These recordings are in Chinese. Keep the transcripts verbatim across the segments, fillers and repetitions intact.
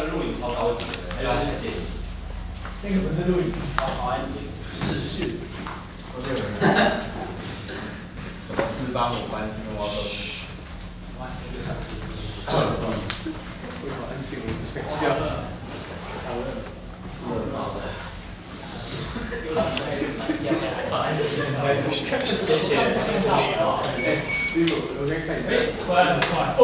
个录影超高级的，还有那个电影。 那个不是录影， 好好安静，视讯。 都是有人。什么四班五班这边挖洞？ 哇，这个上去。 为什么安静？我不想笑。好了。热闹的。谢谢。我先看一下。快很快。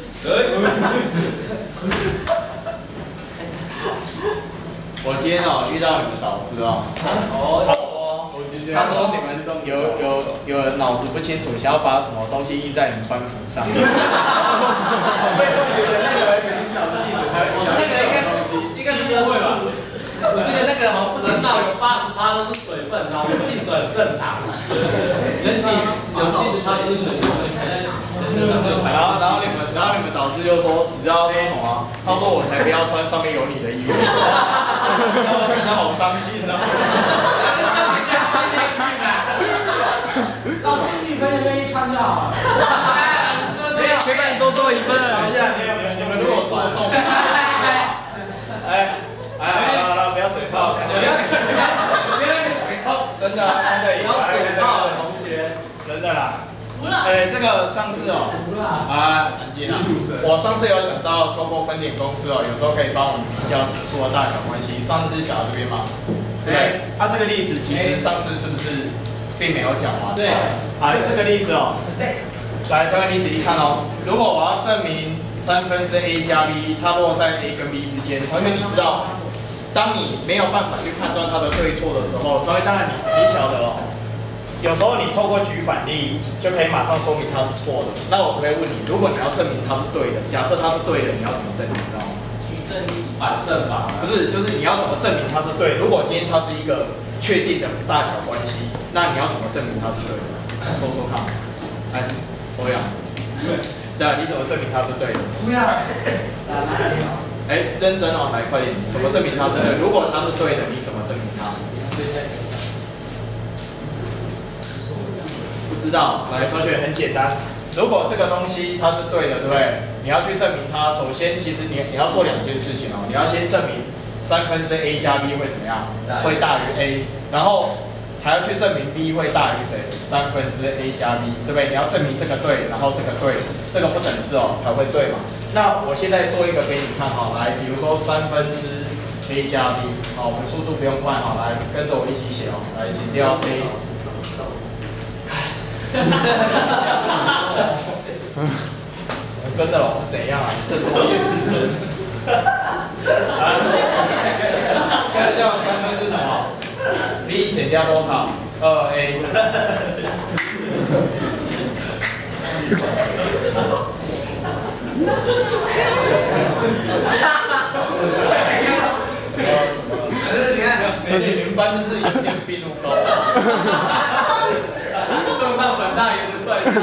我今天哦遇到你们导师哦，他说他说你们有有有人脑子不清楚，想要把什么东西印在你们班服上面。为什么觉得那个肯定是脑子记者才会印象这种东西？ 应该是不会吧？我记得那个好像不知道有八十趴都是水分，然后进水很正常。人体有七十趴都是水分，才在人身上最快。 然后然后你们然后你们导师就说，你知道他说什么吗？他说我才不要穿上面有你的衣服。然后看他好伤心哦。 老师，女朋友愿意穿就好了。 可以帮你多做一份。 等一下，你们你们如果说送，哎哎好了好了，不要嘴炮，不要嘴炮， 不要那个嘴炮， 真的真的， 不要嘴炮，同学， 真的啦。哎，这个上次哦，啊，安静啊！我上次有讲到透过分点公式哦，有时候可以帮我们比较指数的大小关系。上次是讲到这边吗？对。它这个例子其实上次是不是并没有讲完？ 对。 好，这个例子哦，来，这个例子一看哦，如果我要证明三分之 a 加 b， 它落在 a 跟 b 之间，同学你知道，当你没有办法去判断它的对错的时候，同学当然你你晓得哦。有时候你透过举反例就可以马上说明它是错的。那我可不可以问你，如果你要证明它是对的，假设它是对的，你要怎么证明？知道吗？ 举证反证法。 不是，就是你要怎么证明它是对的？如果今天它是一个确定的大小关系，那你要怎么证明它是对的？说说看。来，欧阳。对啊，你怎么证明它是对的？ 不要。 哎，认真哦，来快点，怎么证明它是对的？如果它是对的，你怎么证明它？不知道，来，同学很简单。如果这个东西它是对的，对不对？你要去证明它，首先其实你你要做两件事情哦。你要先证明三分之 a 加 b 会怎么样？会大于 a， 然后还要去证明 b 会大于谁？三分之 a 加 b， 对不对？你要证明这个对，然后这个对，这个不等式哦才会对嘛。那我现在做一个给你看哈，来，比如说三分之 a 加 b， 好，我们速度不用快哈，来跟着我一起写哦，来，减掉 a。跟着老师怎样啊？正多也是真。啊，跟掉三分之什么 ？b 减掉多少？二 a。而且你们班真是有点病入膏肓。送上本大爷的帅气。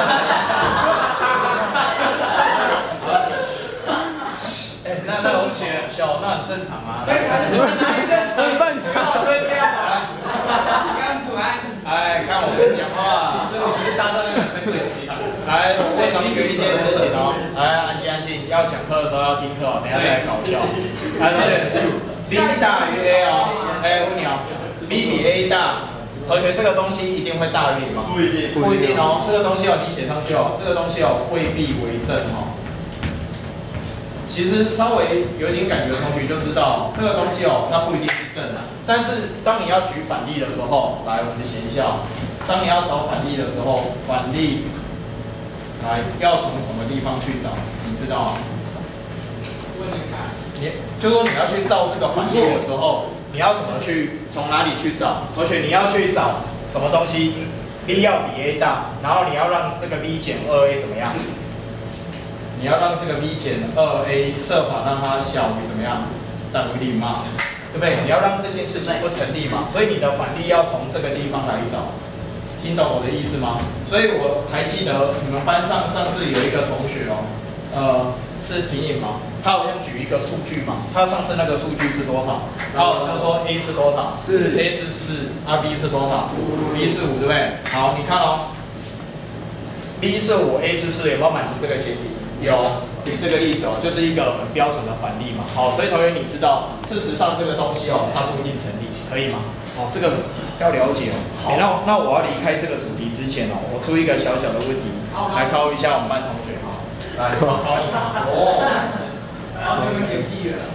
哎，那那同学笑，那很正常啊。吃饭吃好生这样嘛。 刚出来。 哎，看我会讲话。 这里是搭上那个神鬼奇航。 来，我问同学一件事情哦。来，安静安静，要讲课的时候要听课哦，等下再来搞笑。来，同学 ，b 大于 a 哦。哎，我问你哦 ，b 比 a 大。同学，这个东西一定会大于零吗？不一定，不一定哦。这个东西哦，你写上去哦，这个东西哦未必为正哦。其实稍微有点感觉的同学就知道，这个东西哦，它不一定是正的。但是当你要举反例的时候，来，我们写一下。当你要找反例的时候，反例来要从什么地方去找？你知道吗？ 问你看。 你就说你要去照这个反例的时候。你要怎么去从哪里去找？同学，你要去找什么东西 ？b 要比 a 大，然后你要让这个 b 减二 a 怎么样？你要让这个 b 减二 a 设法让它小于怎么样？等于零嘛，对不对？你要让这件事情不成立嘛，所以你的反例要从这个地方来找。听懂我的意思吗？所以我还记得你们班上上次有一个同学哦，呃，是婷颖吗？他好像举一个数据嘛，他上次那个数据是多少？他好像说 A 是多少？是 A 是四，啊 B 是多少 ？B 是五，对不对？好，你看哦 ，B 是五 ，A 是四，有没有满足这个前提？有。 举这个例子哦，就是一个很标准的反例嘛。好，所以同学你知道，事实上这个东西哦，它不一定成立，可以吗？好，这个要了解哦。好，那那我要离开这个主题之前哦，我出一个小小的问题，来考一下我们班同学哈。来，考考我。哦。 好，你们解题了。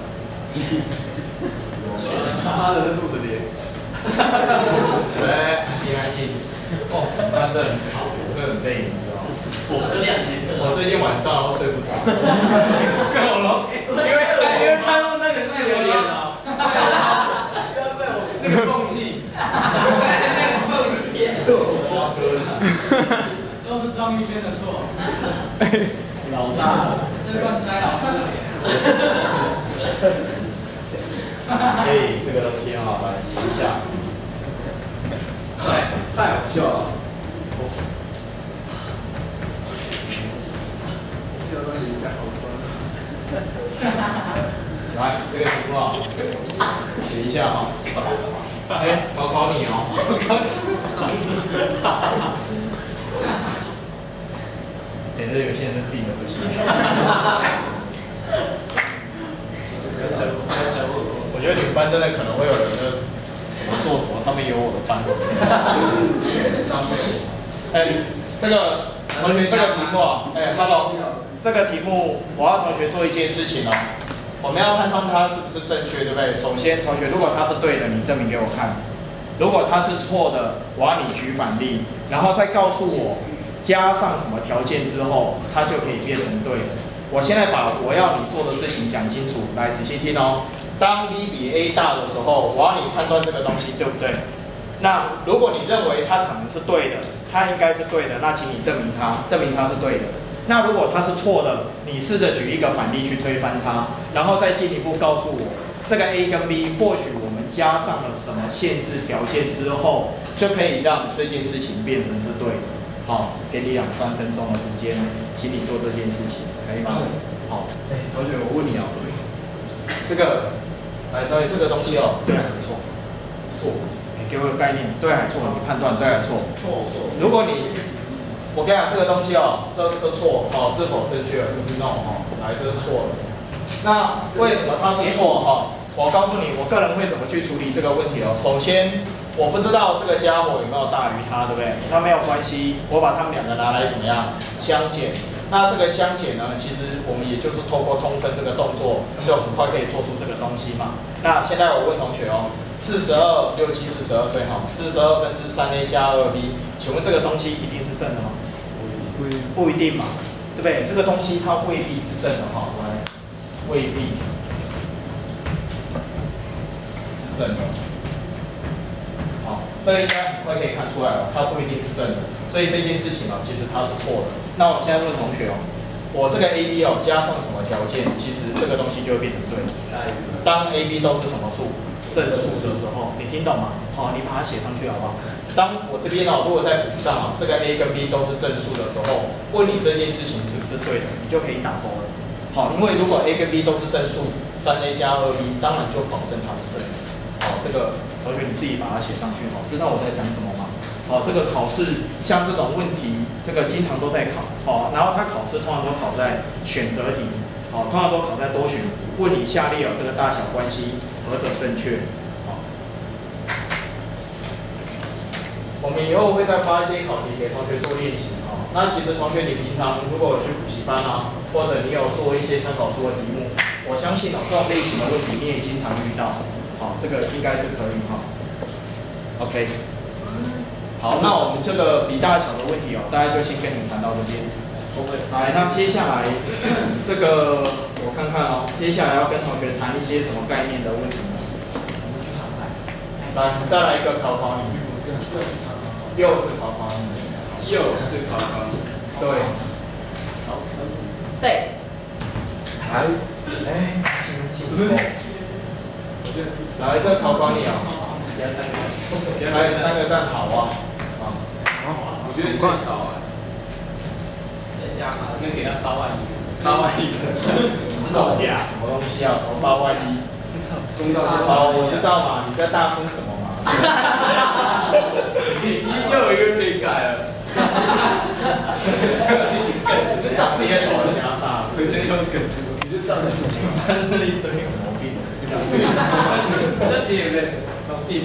妈的，那是我的脸。 对，安静安静。哦，紧张真的很吵，我真的很累，你知道吗？ 我两年了。 我最近晚上都睡不着。 够了。 因为因为看到那个是有脸啊。不要在我那个缝隙。 那个缝隙是我哇哥。 都是庄玉轩的错。 老大。 这乱塞老师的脸。 哎，这个东西很好玩，洗一下。太太好笑了。 笑到你家好酸。 来，这个题目啊，写一下哈。哎，考考你哦。哎，这有些人是病的不起。我觉得你们班真的可能会有人就什么做什么，上面有我的班。哎，这个同学这个题目啊，哎 ，hello， 这个题目我要同学做一件事情哦，我们要判断它是不是正确，对不对？首先，同学如果它是对的，你证明给我看；如果它是错的，我要你举反例，然后再告诉我加上什么条件之后，它就可以变成对的。我现在把我要你做的事情讲清楚，来仔细听哦。当 B 比 A 大的时候，我要你判断这个东西对不对？那如果你认为它可能是对的，它应该是对的，那请你证明它，证明它是对的。那如果它是错的，你试着举一个反例去推翻它，然后再进一步告诉我，这个 A 跟 B 或许我们加上了什么限制条件之后，就可以让这件事情变成是对的。好，给你两三分钟的时间，请你做这件事情，可以吗？好，哎，同学，我问你哦，这个，哎，对，这个东西哦，对还是错？错。你给我个概念，对还是错？你判断对还是错？错错。如果你，我跟你讲这个东西哦，这这错，哦，是否正确？是不是 no？ 哦，来，这是错的。那为什么它是错？哈，我告诉你，我个人会怎么去处理这个问题哦。首先，我不知道这个家伙有没有大于它，对不对？那没有关系，我把他们两个拿来怎么样相减？那这个相减呢，其实我们也就是透过通分这个动作，就很快可以做出这个东西嘛。那现在我问同学哦，四十二六七四十二对哈，四十二分之三 a 加二 b， 请问这个东西一定是正的吗？不不一定嘛，对不对？这个东西它未必是正的哈，来，未必是正的。好，这个应该很快可以看出来了，它不一定是正的。所以这件事情啊，其实它是错的。那我现在问同学哦，我这个 A B 哦加上什么条件，其实这个东西就会变成对的。当 A B 都是什么数？正数的时候，你听懂吗？好，你把它写上去好不好？当我这边哦，如果再补上啊，这个 A 跟 B 都是正数的时候，问你这件事情是不是对的，你就可以打勾了。好，因为如果 A 跟 B 都是正数，三 A 加二 B， 当然就保证它是正的。好，这个同学你自己把它写上去哦，知道我在讲什么吗？好，这个考试像这种问题，这个经常都在考。好，然后它考试通常都考在选择题，好，通常都考在多选题，问你下列有这个大小关系，何者正确？好，我们以后会再发一些考题给同学做练习。好，那其实同学你平常如果有去补习班啊，或者你有做一些参考书的题目，我相信哦，这种类型的问题你也经常遇到。好，这个应该是可以哈。OK。好，那我们这个比大小的问题哦，大概就先跟你谈到这边。来，那接下来这个我看看哦，接下来要跟同学谈一些什么概念的问题呢？来，再来一个考考你。又是考考你。 又是考考你。 对。好。对。来，哎，请请。来，这考考你啊。给他三个。给他三个赞，好啊。 我觉得太少了。 人家嘛，那给他八万一， 八万一个造假什么东西啊？投八万一。好，我知道嘛，你在大声什么嘛？ 又有一个可以改了。 这到底在什么想法？ 我觉得又一堆有毛病。 这题有点毛病。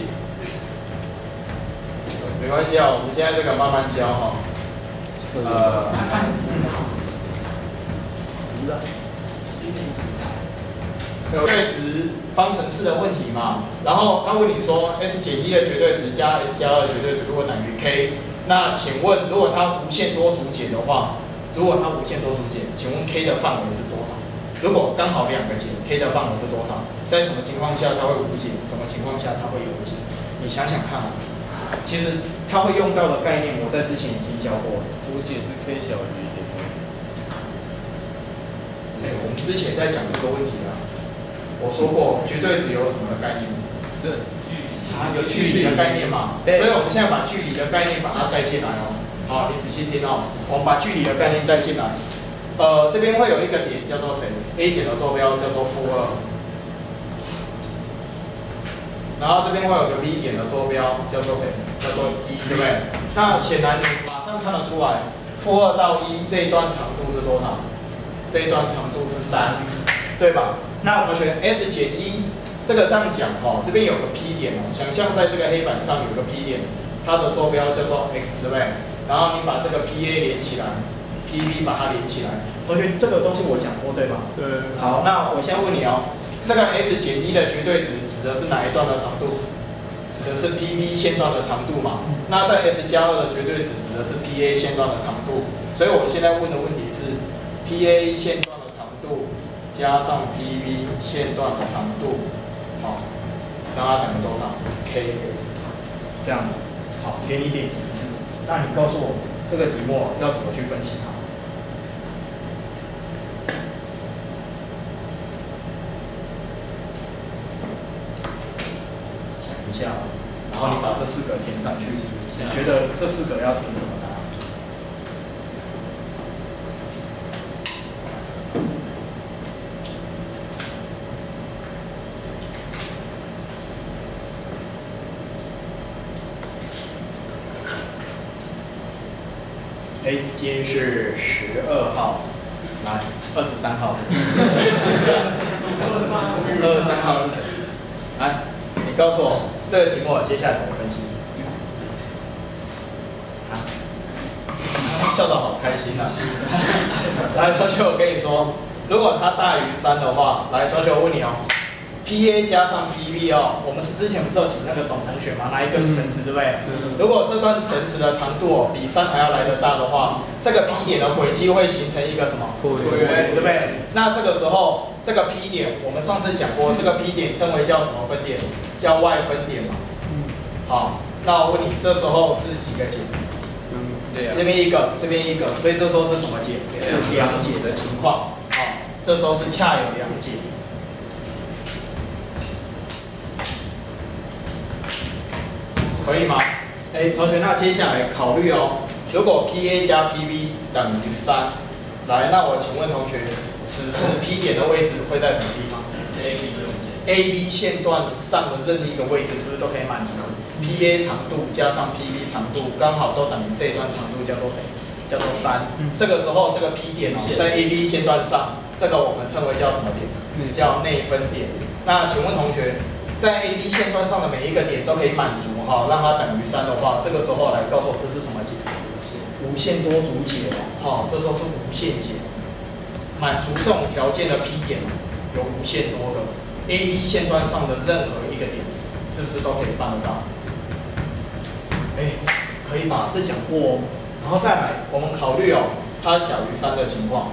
没关系啊，我们现在这个慢慢教哈。呃，绝对值方程式的问题嘛，然后他问你说 s 减一的绝对值加 s 加二的绝对值如果等于 k， 那请问如果它无限多组解的话，如果它无限多组解，请问 k 的范围是多少？如果刚好两个解 ，k 的范围是多少？在什么情况下它会无解？什么情况下它会有解？你想想看啊，其实它会用到的概念，我在之前已经教过了。 无解是 k 小于一点五。 哎，我们之前在讲这个问题啊，我说过绝对值有什么的概念？ 这它有距离的概念嘛，所以我们现在把距离的概念把它带进来哦。好，你仔细听哦，我们把距离的概念带进来。呃，这边会有一个点叫做谁 ？A 点的坐标叫做负二，然后这边会有个 B 点的坐标叫做谁？叫做一，对不对？那显然你马上看得出来，负二到一这一段长度是多少？这一段长度是三，对吧？那同学 S 减一。这个这样讲哦，这边有个 P 点哦，想象在这个黑板上有个 P 点，它的坐标叫做 x， 对不对？然后你把这个 P A 连起来 ，P B 把它连起来。同学，这个东西我讲过对吗？ 对。 好，那我现在问你哦，这个 S 减一的绝对值指的是哪一段的长度？指的是 P B 线段的长度嘛？那在 S 加二的绝对值指的是 P A 线段的长度。所以我现在问的问题是 P A 线段的长度加上 P B 线段的长度。好，让它等于多少 ？k， 这样子。好，给你点提示。那你告诉我这个题目要怎么去分析它？想一下，然后你把这四个填上去。你觉得这四个要填什么答案？哎，今天是十二号，来二十三号，二十三号，来，你告诉我这个题目接下来怎么分析？啊，笑得好开心啊！来，同学，我跟你说，如果它大于三的话，来，同学，我问你哦。P A 加上 P B 哦，我们是之前不是有请那个董同学嘛，拿一根绳子，对不对？嗯、如果这段绳子的长度哦比三还要来得大的话，这个 P 点的轨迹会形成一个什么？椭圆，对不对？那这个时候，这个 P 点，我们上次讲过，这个 P 点称为叫什么分点？叫 Y 分点嘛。嗯。好，那我问你，这时候是几个解？嗯，对啊。这边一个，这边一个，所以这时候是什么解？是两解的情况。好，这时候是恰有两解。可以吗？哎，同学，那接下来考虑哦，如果 P A 加 P B 等于三，来，那我请问同学，此时 P 点的位置会在什么地方 ？A B A B 线段上的任意一个位置，是不是都可以满足 ？P A 长度加上 P B 长度，刚好都等于这一段长度叫做谁？叫做三。这个时候，这个 P 点哦，在 A B 线段上，这个我们称为叫什么点？叫内分点。那请问同学？在 A B 线段上的每一个点都可以满足哈，让它等于三的话，这个时候来告诉我这是什么解？无限多组解哦，这时候是无限解，满足这种条件的 P 点有无限多个 A B 线段上的任何一个点，是不是都可以办得到？哎，可以吧？这讲过哦。然后再来，我们考虑哦，它小于三的情况，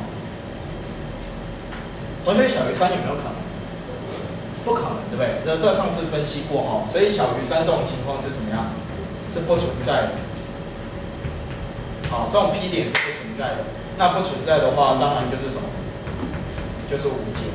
同学小于三有没有可能？不可能，对不对？这这上次分析过哈，所以小于三这种情况是怎么样？是不存在的。好，这种 P 点是不存在的。那不存在的话，当然就是什么？就是无解。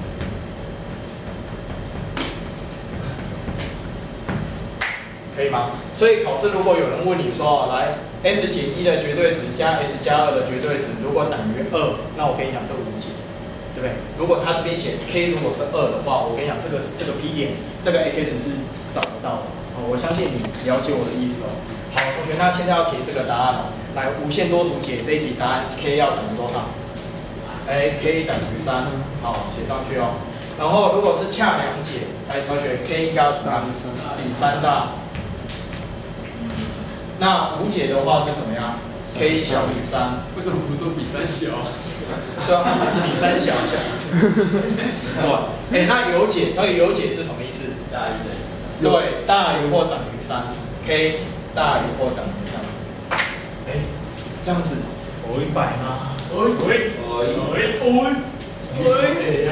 可以吗？所以考试如果有人问你说，来 S 减一的绝对值加 S 加二的绝对值如果等于二，那我跟你讲这个无解。对不对？如果他这边写 k 如果是二的话，我跟你讲，这个是这个 P 点，这个 x 是找不到的。哦，我相信你了解我的意思哦。好，同学，那现在要填这个答案哦。来，无限多组解这一题答案 k 要等于多少？ 哎 k 等于三，好，写上去哦。然后如果是恰两解，哎，同学 k 应该要怎么样？比三大。那无解的话是怎么样 ？k 小于三。 为什么不做比三小？ 对啊，比三小小。对，哎，那有解，它有解是什么意思？ 大于等于对，大于或等于三 ，k 大于或等于三。哎，这样子，我一百吗？ 喂喂喂喂喂！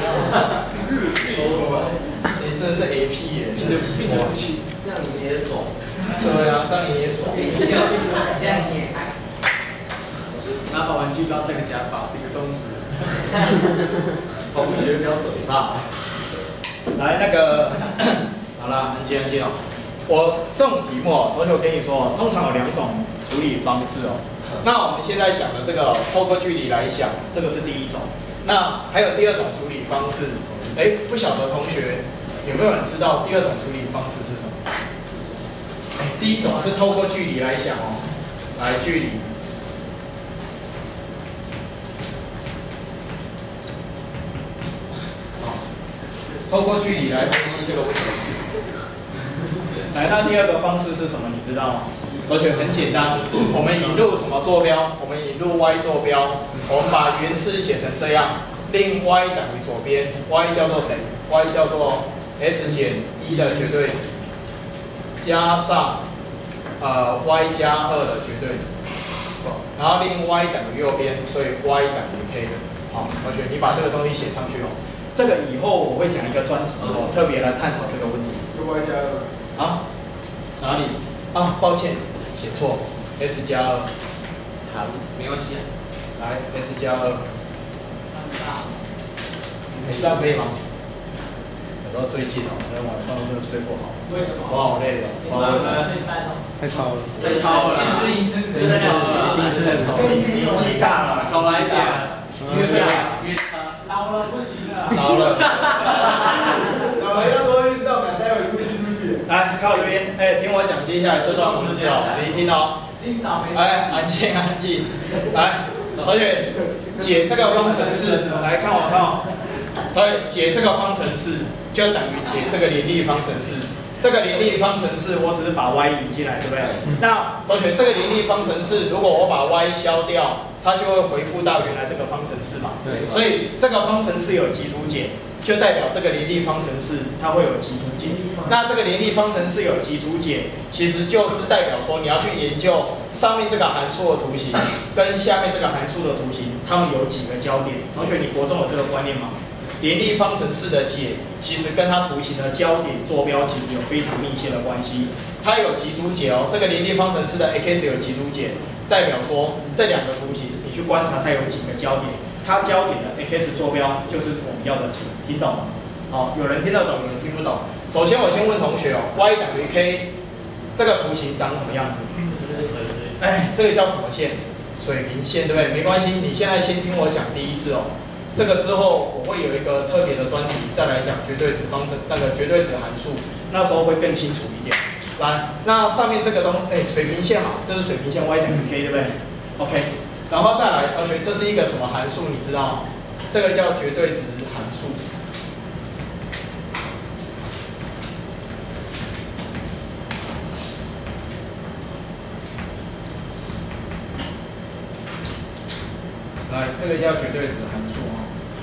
哎，真的是 A P 耶， 拼的拼的不起， 这样你也爽。 对啊，这样你也爽。 这样你也爱。 拿把玩具刀戴个假发，比个中指。 跑步学标准吧。 来，那个，好啦，安静安静哦。我这种题目哦，同学我跟你说哦，通常有两种处理方式哦。那我们现在讲的这个透过距离来想，这个是第一种。那还有第二种处理方式，哎，不晓得同学有没有人知道第二种处理方式是什么？哎，第一种是透过距离来想哦，来距离。透过距离来分析这个问题。来，那第二个方式是什么？你知道吗？而且很简单，我们引入什么坐标？我们引入 y 坐标，我们把原式写成这样，令 y 等于左边 ，y 叫做谁 ？y 叫做 s 减一的绝对值，加上呃 y 加二的绝对值，然后令 y 等于右边，所以 y 等于 k。好，同学，你把这个东西写上去哦。这个以后我会讲一个专题哦，特别来探讨这个问题。 用 y 加二。 啊？哪里？啊，抱歉，写错 ，s 加二。 好，没关系啊。 来 ，s 加二。你这样可以吗？有到最近哦，昨天晚上真的睡不好。 为什么？ 我好累哦。 你早上睡在吗？ 太超了。 太超了。 其实医生可以太超了，一定是太超了。 年纪大了， 少来一点。 越大越差。 老了不行了。 老了。 老了要多运动啊，待会出去出去。 来，看我这边，哎，听我讲接下来这段文字哦，仔细听哦。 今早没。 哎，安静安静。来，同学，解这个方程式，来看我看哦。所以解这个方程式就等于解这个联立方程式。这个联立方程式我只是把 y 引进来，对不对？那同学，这个联立方程式如果我把 y 消掉，它就会回复到原来这个方程式嘛。 对。 所以这个方程式有基础解，就代表这个联立方程式它会有基础解。那这个联立方程式有基础解，其实就是代表说你要去研究上面这个函数的图形跟下面这个函数的图形，它们有几个交点。同学，你国中有这个观念吗？联立方程式的解，其实跟它图形的焦点坐标其实有非常密切的关系。它有基础解哦，这个联立方程式的 x 有基础解，代表说这两个图形你去观察它有几个焦点，它焦点的 x 坐标就是我们要的解，听懂吗？好，有人听得懂，有人听不懂。首先我先问同学哦 ，y 等于 k， 这个图形长什么样子？哎，这个叫什么线？水平线，对不对？没关系，你现在先听我讲第一次哦。这个之后我会有一个特别的专题，再来讲绝对值方程那个绝对值函数，那时候会更清楚一点。来，那上面这个东，哎，水平线嘛，这是水平线 y 等于 k， 对不对 ？OK， 然后再来，同学，这是一个什么函数？你知道吗？这个叫绝对值函数。来，这个叫绝对值函数啊。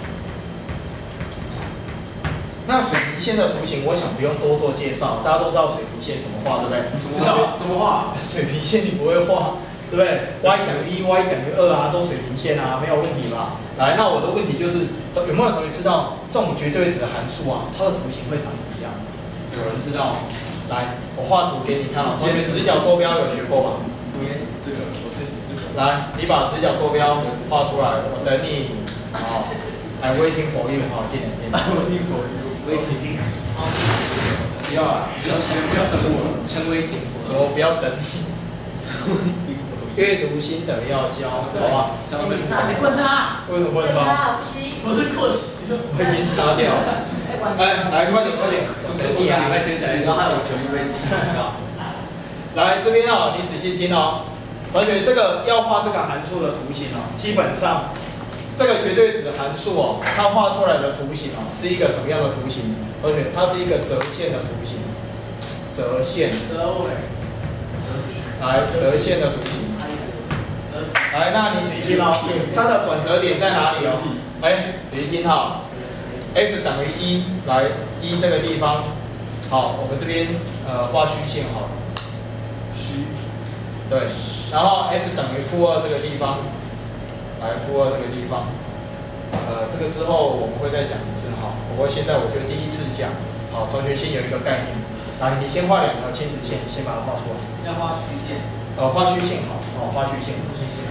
那水平线的图形，我想不用多做介绍，大家都知道水平线怎么画，对不对？ 知道怎么画？ 水平线你不会画，对不对 ？y 等于一 ，y 等于二啊，都水平线啊，没有问题吧？来，那我的问题就是，有没有同学知道这种绝对值函数啊，它的图形会长什么样子？有人知道吗？来，我画图给你看啊。同学，直角坐标有学过吧？ 这个我是这个。 来，你把直角坐标画出来，我等你。好，来 waiting for you， 好，点点点。 waiting for you。waiting。 不要啊！不要称不要等我，称 waiting for。 我不要等你。阅读心得要教，好吧？ 你棍擦？ 为什么不能擦？ 不是过期的。 我已经擦掉了。哎，来，快点快点， 就是我上礼拜听起来，然后害我全部被记掉。 来这边哦，你仔细听哦，同学，这个要画这个函数的图形哦，基本上这个绝对值函数哦，它画出来的图形哦，是一个什么样的图形？同学，它是一个折线的图形，折线。 折尾。 来，折线的图形。来，那你仔细听哦，它的转折点在哪里哦？哎，仔细听哈 ，x 等于一，来一这个地方，好，我们这边呃画虚线好了。虚。对，然后 x 等于负二这个地方，来负二这个地方，呃，这个之后我们会再讲一次哈。不过现在我就第一次讲，好，同学先有一个概念。来，你先画两条亲子线，先把它画出来。 要画虚线。 呃，画虚线好，哦，画虚线。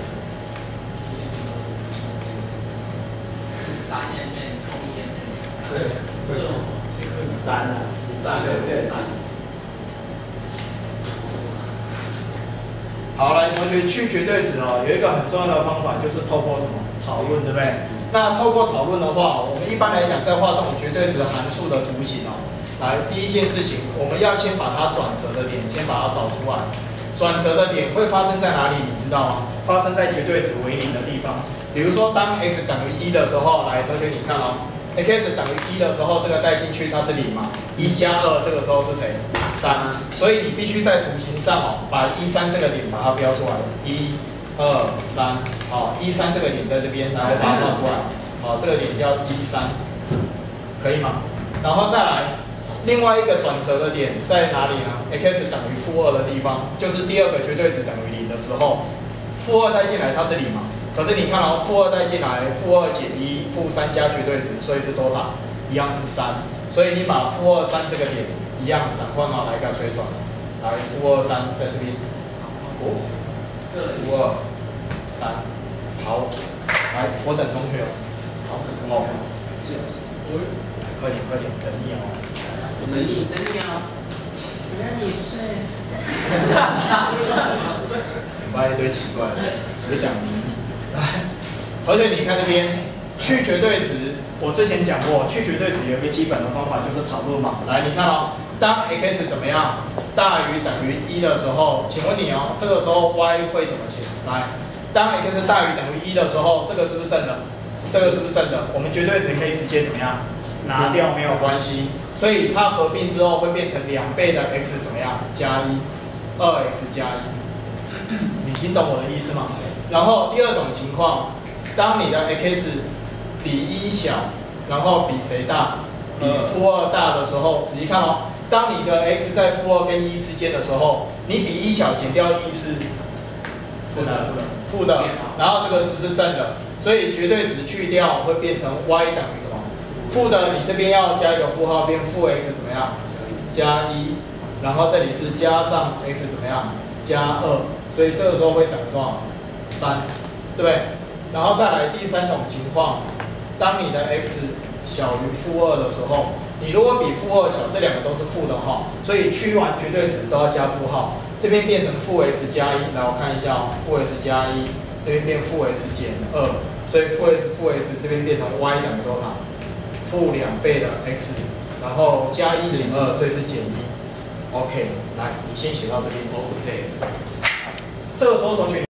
三线变空线。 对，这个是三啊，三对对。 好，来，同学去绝对值哦，有一个很重要的方法，就是透过什么讨论，对不对？那透过讨论的话，我们一般来讲在画这种绝对值函数的图形哦，来，第一件事情，我们要先把它转折的点先把它找出来。转折的点会发生在哪里？你知道吗？发生在绝对值为零的地方。比如说，当 x 等于一的时候，来，同学你看哦 ，x 等于一的时候，这个带进去它是零嘛？一加二这个时候是谁？三。所以你必须在图形上哦，把一三这个点把它标出来。一、二、三，好，一三这个点在这边，然后把它画出来。好，这个点叫一三，可以吗？然后再来。另外一个转折的点在哪里呢 ？x 等于负二的地方，就是第二个绝对值等于零的时候，负二带进来它是零嘛？可是你看哦，负二带进来，负二减一，负三加绝对值，所以是多少？一样是三。所以你把负二三这个点一样闪换号来个推转，来负二三在这边，哦，负二三，好，来我等同学哦，好，哦，是，快点快点，等你哦。 等你，等你啊！只让你睡。 你发一堆奇怪的，我想明你。来，而且你看这边去绝对值，我之前讲过，去绝对值有一个基本的方法就是讨论嘛。来，你看哦，当 x 怎么样大于等于一的时候，请问你哦，这个时候 y 会怎么写？来，当 x 大于等于一的时候，这个是不是正的？这个是不是正的？我们绝对值可以直接怎么样拿掉，没有关系。所以它合并之后会变成两倍的 x 怎么样？加一，二 x 加一。你听懂我的意思吗？然后第二种情况，当你的 x 比一小，然后比谁大？比负二大的时候，仔细看哦。当你的 x 在负二跟一之间的时候，你比一小减掉一是负的，负的。然后这个是不是正的？所以绝对值去掉会变成 y 等于什么？负的，你这边要加一个负号，变负 x 怎么样？加一，然后这里是加上 x 怎么样？加二，所以这个时候会等于多少？三，对不对？然后再来第三种情况，当你的 x 小于负二的时候，你如果比负二小，这两个都是负的哈，所以趋完绝对值都要加负号，这边变成负 x 加一，来我看一下哦，负 x 加一，这边变负 x 减二，所以负 x 负 x 这边变成 y 等于多少？负两倍的 x， 然后加一减二，所以是减一。OK， 来，你先写到这边。OK， 这个时候同学。